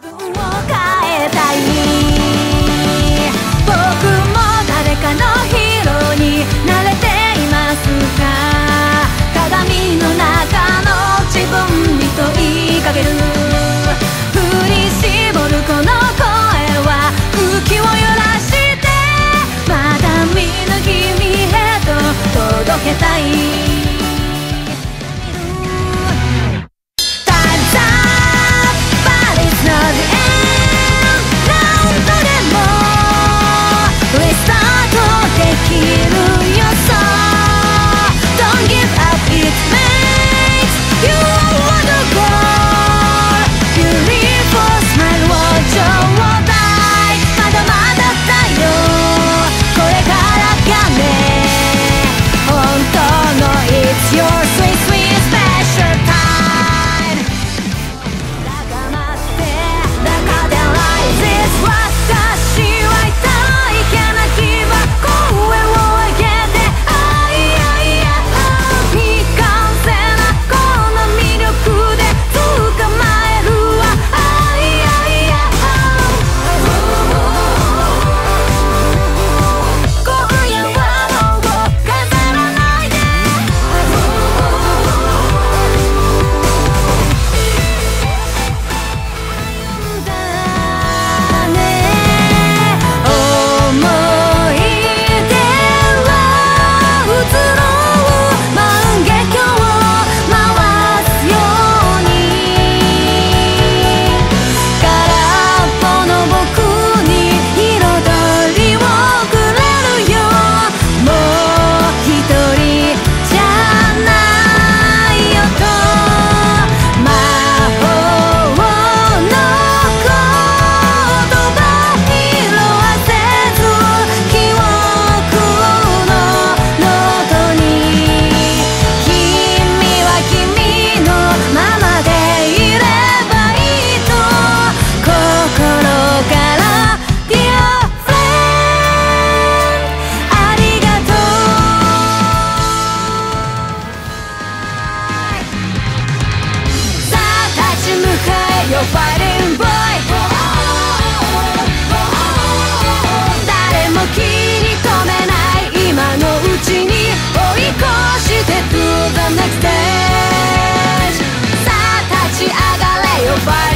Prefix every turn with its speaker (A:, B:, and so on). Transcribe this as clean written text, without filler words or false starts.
A: 分を変えたい。僕も誰かのヒーローになれていますか？鏡の中の自分に問いかける。振り絞るこの声は空気を揺らしてまだ見ぬ君へと届けたい。Fighting boy 誰も気に留めない今のうちに追い越して To the next stage さあ立ち上がれよ Fighting